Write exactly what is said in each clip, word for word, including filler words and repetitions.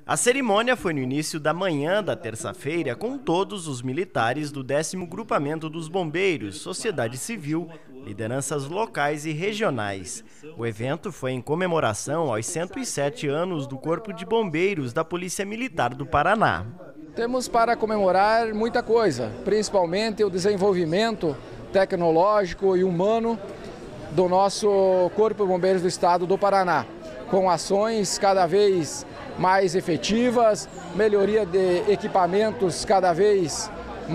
A cerimônia foi no início da manhã da terça-feira com todos os militares do décimo Grupamento dos Bombeiros, sociedade civil, lideranças locais e regionais. O evento foi em comemoração aos cento e sete anos do Corpo de Bombeiros da Polícia Militar do Paraná. Temos para comemorar muita coisa, principalmente o desenvolvimento tecnológico e humano do nosso Corpo de Bombeiros do Estado do Paraná, com ações cada vez mais efetivas, melhoria de equipamentos cada vez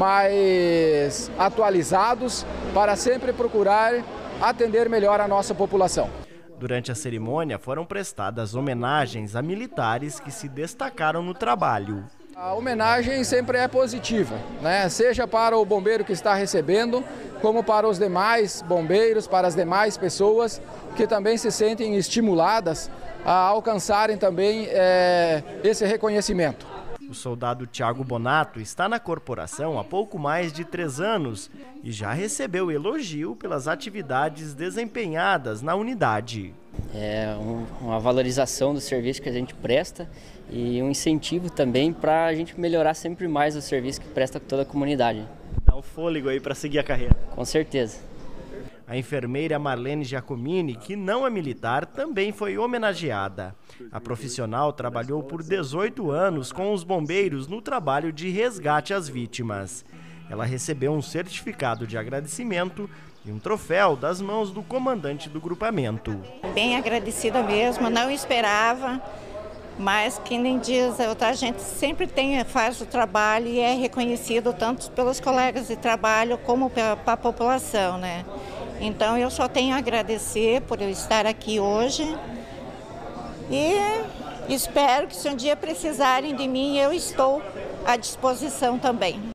mais atualizados, para sempre procurar atender melhor a nossa população. Durante a cerimônia foram prestadas homenagens a militares que se destacaram no trabalho. A homenagem sempre é positiva, né? Seja para o bombeiro que está recebendo, como para os demais bombeiros, para as demais pessoas que também se sentem estimuladas a alcançarem também é, esse reconhecimento. O soldado Thiago Bonato está na corporação há pouco mais de três anos e já recebeu elogio pelas atividades desempenhadas na unidade. É um, uma valorização do serviço que a gente presta e um incentivo também para a gente melhorar sempre mais o serviço que presta com toda a comunidade. Dá um fôlego aí para seguir a carreira. Com certeza. A enfermeira Marlene Giacomini, que não é militar, também foi homenageada. A profissional trabalhou por dezoito anos com os bombeiros no trabalho de resgate às vítimas. Ela recebeu um certificado de agradecimento e um troféu das mãos do comandante do grupamento. Bem agradecida mesmo, não esperava, mas que nem diz, a gente sempre tem, faz o trabalho e é reconhecido tanto pelos colegas de trabalho como pela, pela população, né? Então eu só tenho a agradecer por eu estar aqui hoje e espero que se um dia precisarem de mim, eu estou à disposição também.